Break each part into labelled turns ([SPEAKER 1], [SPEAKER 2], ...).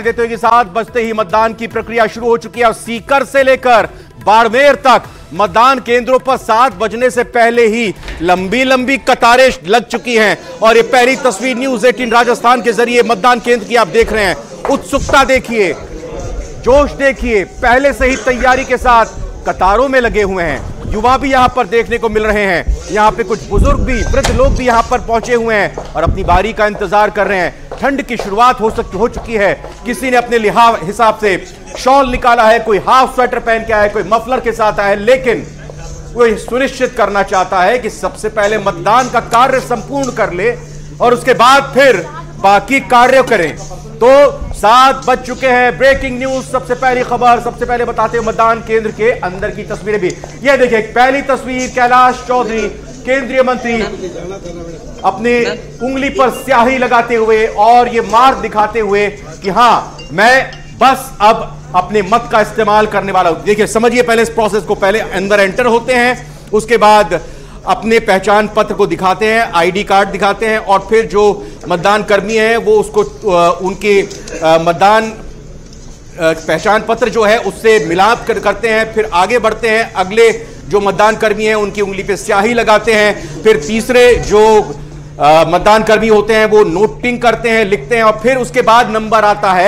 [SPEAKER 1] के साथ बजते ही मतदान की प्रक्रिया शुरू हो चुकी है और सीकर से लेकर बाड़मेर तक मतदान केंद्रों पर 7 बजने से पहले ही लंबी लंबी कतारें लग चुकी हैं। और ये पहली तस्वीर न्यूज़ 18 राजस्थान के जरिए मतदान केंद्र की आप देख रहे हैं। उत्सुकता देखिए, जोश देखिए, पहले से ही तैयारी के साथ कतारों में लगे हुए हैं। युवा भी यहां पर देखने को मिल रहे हैं। यहां पे कुछ बुजुर्ग भी, वृद्ध लोग भी यहां पर पहुंचे हुए हैं और अपनी बारी का इंतजार कर रहे हैं। ठंड की शुरुआत हो चुकी है। किसी ने अपने हिसाब से शॉल निकाला है, कोई हाफ स्वेटर पहन के आया है, कोई मफलर के साथ आया है, लेकिन वो सुनिश्चित करना चाहता है कि सबसे पहले मतदान का कार्य संपूर्ण कर ले और उसके बाद फिर बाकी कार्य करें। तो 7 बज चुके हैं। ब्रेकिंग न्यूज, सबसे पहली खबर, सबसे पहले बताते हैं मतदान केंद्र के अंदर की तस्वीरें भी। यह देखिए, पहली तस्वीर कैलाश चौधरी केंद्रीय मंत्री अपनी उंगली पर स्याही लगाते हुए और ये मार्क दिखाते हुए कि हां, मैं बस अब अपने मत का इस्तेमाल करने वाला हूं। देखिए, समझिए पहले इस प्रोसेस को। पहले अंदर एंटर होते हैं, उसके बाद अपने पहचान पत्र को दिखाते हैं, आईडी कार्ड दिखाते हैं और फिर जो मतदान कर्मी है वो उसको उनके मतदान पहचान पत्र जो है उससे मिलाप करते हैं। फिर आगे बढ़ते हैं, अगले जो मतदान कर्मी हैं उनकी उंगली पे स्याही लगाते हैं। फिर तीसरे जो मतदान कर्मी होते हैं वो नोटिंग करते हैं, लिखते हैं और फिर उसके बाद नंबर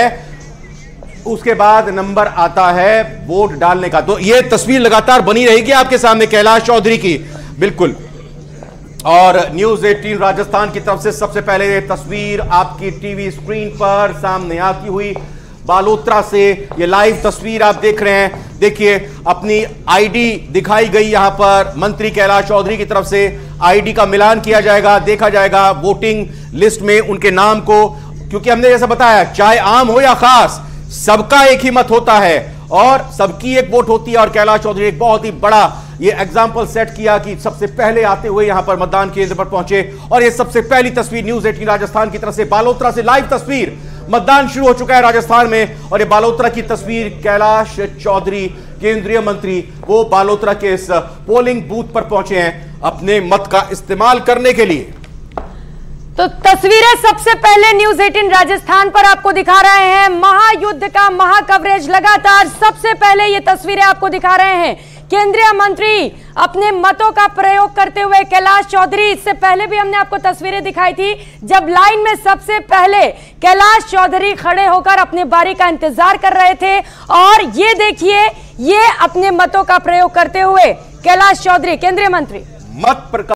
[SPEAKER 1] आता है वोट डालने का। तो ये तस्वीर लगातार बनी रहेगी आपके सामने कैलाश चौधरी की, बिल्कुल। और न्यूज़ 18 राजस्थान की तरफ से सबसे पहले ये तस्वीर आपकी टीवी स्क्रीन पर सामने आती हुई बालोतरा से ये लाइव तस्वीर आप देख रहे हैं। देखिए, अपनी आईडी दिखाई गई यहां पर मंत्री कैलाश चौधरी की तरफ से। आईडी का मिलान किया जाएगा, देखा जाएगा वोटिंग लिस्ट में उनके नाम को, क्योंकि हमने जैसा बताया, चाहे आम हो या खास, सबका एक ही मत होता है और सबकी एक वोट होती है। और कैलाश चौधरी एक बहुत ही बड़ा ये एग्जाम्पल सेट किया कि सबसे पहले आते हुए यहां पर मतदान केंद्र पर पहुंचे। और ये सबसे पहली तस्वीर न्यूज़ 18 राजस्थान की तरफ से बालोतरा से लाइव तस्वीर। मतदान शुरू हो चुका है राजस्थान में और ये बालोतरा की तस्वीर। कैलाश चौधरी केंद्रीय मंत्री वो बालोतरा के इस पोलिंग बूथ पर पहुंचे हैं अपने मत का इस्तेमाल करने के लिए।
[SPEAKER 2] तो तस्वीरें सबसे पहले न्यूज़ 18 राजस्थान पर आपको दिखा रहे हैं। महायुद्ध का महाकवरेज लगातार सबसे पहले ये तस्वीरें आपको दिखा रहे हैं। केंद्रीय मंत्री अपने मतों का प्रयोग करते हुए कैलाश चौधरी, इससे पहले भी हमने आपको तस्वीरें दिखाई थी जब लाइन में सबसे पहले कैलाश चौधरी खड़े होकर अपने बारी का इंतजार कर रहे थे। और ये देखिए, ये अपने मतों का प्रयोग करते हुए कैलाश चौधरी केंद्रीय मंत्री
[SPEAKER 1] मत प्रकार